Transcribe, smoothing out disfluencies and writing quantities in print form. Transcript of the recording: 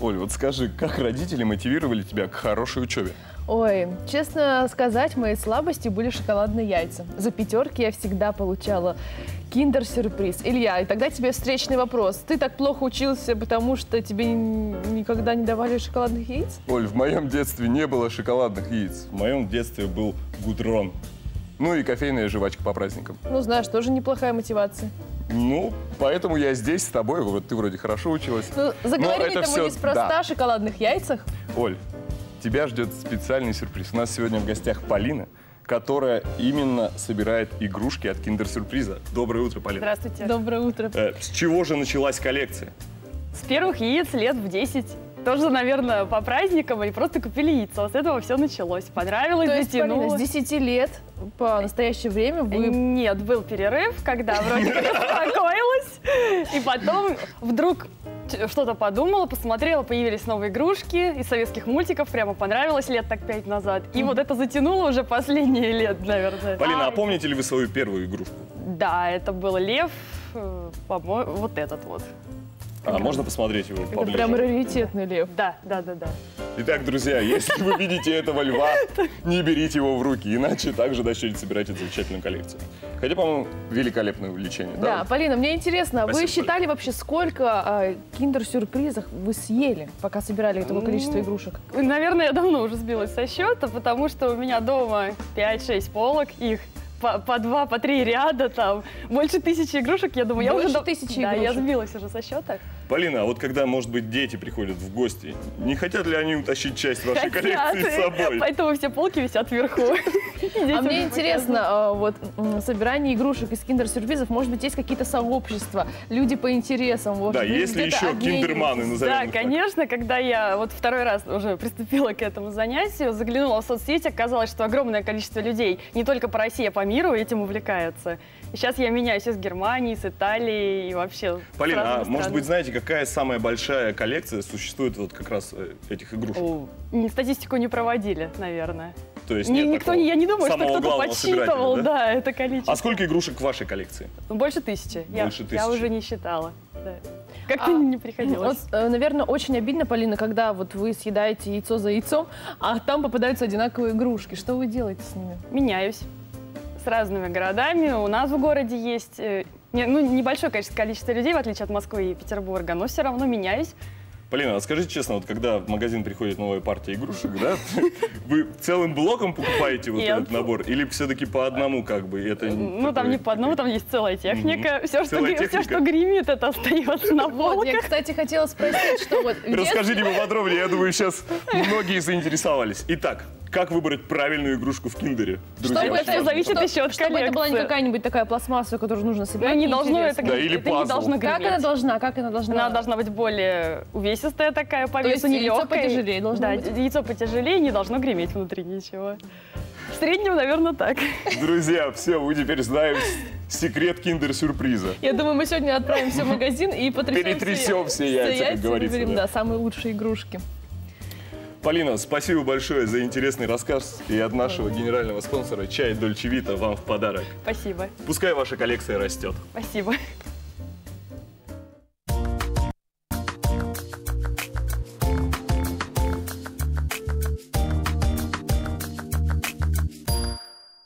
Оль, вот скажи, как родители мотивировали тебя к хорошей учебе? Ой, честно сказать, моей слабостью были шоколадные яйца. За пятерки я всегда получала киндер-сюрприз. Илья, и тогда тебе встречный вопрос. Ты так плохо учился, потому что тебе никогда не давали шоколадных яиц? Оль, в моем детстве не было шоколадных яиц. В моем детстве был гудрон. Ну и кофейная жвачка по праздникам. Ну, знаешь, тоже неплохая мотивация. Ну, поэтому я здесь с тобой. Вот ты вроде хорошо училась. Ну, заговорили-то мы неспроста о шоколадных яйцах. Оль, тебя ждет специальный сюрприз. У нас сегодня в гостях Полина, которая именно собирает игрушки от киндер-сюрприза. Доброе утро, Полина. Здравствуйте. Доброе утро. С чего же началась коллекция? С первых яиц лет в 10. Тоже, наверное, по праздникам и просто купили яйцо. С этого все началось. Понравилось, То есть, затянуло. Полина, с 10 лет по настоящее время вы... Нет, был перерыв, когда вроде как успокоилась. И потом вдруг что-то подумала, посмотрела, появились новые игрушки из советских мультиков. Прямо понравилось лет так 5 назад. И вот это затянуло уже последние лет, наверное. Полина, а помните ли вы свою первую игрушку? Да, это был лев, по-моему, вот этот вот. А можно посмотреть его Это поближе? прям раритетный лев. Да. Итак, друзья, если вы видите этого льва, не берите его в руки, иначе также начнете собирать эту замечательную коллекцию. Хотя, по-моему, великолепное увлечение. Да, Полина, мне интересно, Спасибо, вы считали вообще, сколько киндер-сюрпризов вы съели, пока собирали такое количество игрушек? Наверное, я давно уже сбилась со счета, потому что у меня дома 5-6 полок, их по 2, по 3 ряда, там больше 1000 игрушек, я думаю, Больше я уже 1000 Да, я игрушек? сбилась уже со счета. Полина, а вот когда, может быть, дети приходят в гости, не хотят ли они утащить часть вашей Хотят. коллекции с собой? Поэтому все полки висят вверху. А мне интересно, вот собирание игрушек из киндер-сюрпризов, может быть, есть какие-то сообщества, люди по интересам? Да, есть ли еще киндерманы, назовем Да, их так? конечно, когда я вот второй раз уже приступила к этому занятию, заглянула в соцсети, оказалось, что огромное количество людей не только по России, а по миру этим увлекается. И сейчас я меняюсь из Германии, с Италии и вообще с Полина, а разных может стран. быть, знаете, какая самая большая коллекция существует вот как раз этих игрушек? Статистику не проводили, наверное. То есть нет Никто, такого я не думаю, что самого кто-то главного собирателя, подсчитывал, да? да, это количество. А сколько игрушек в вашей коллекции? Больше 1000. Больше 1000. Я уже не считала. Да. Как-то не приходилось. Вот, наверное, очень обидно, Полина, когда вот вы съедаете яйцо за яйцом, а там попадаются одинаковые игрушки. Что вы делаете с ними? Меняюсь с разными городами. У нас в городе есть небольшое количество людей, в отличие от Москвы и Петербурга, но все равно меняюсь. Полина, а скажите честно, вот когда в магазин приходит новая партия игрушек, да, вы целым блоком покупаете вот Нет. этот набор? Или все-таки по одному как бы? Это Ну, там не по одному, там есть целая техника. Все, Целая что техника? гремит, это остается на Вот, полках. я, кстати, хотела спросить, что вот... в Расскажите поподробнее, я думаю, сейчас многие заинтересовались. Итак, как выбрать правильную игрушку в киндере? Друзья, Чтобы это зависит еще от чтобы это была не коллекции. какая-нибудь такая пластмасса, которую нужно собирать. Ну, не должно это неинтересно. Да, или это не пазл. должно Как греметь. она должна? Как она должна? Она должна быть более увесистая такая, по То есть весу яйцо нелегкая. потяжелее должно Да, быть? яйцо потяжелее, не должно греметь внутри ничего. В среднем, наверное, так. Друзья, все, мы теперь знаем секрет киндер-сюрприза. Я думаю, мы сегодня отправимся в магазин и Перетрясем все яйца, как говорится, выберем, да. да, самые лучшие игрушки. Полина, спасибо большое за интересный рассказ. И от нашего генерального спонсора чай Дольче Вита вам в подарок. Спасибо. Пускай ваша коллекция растет. Спасибо.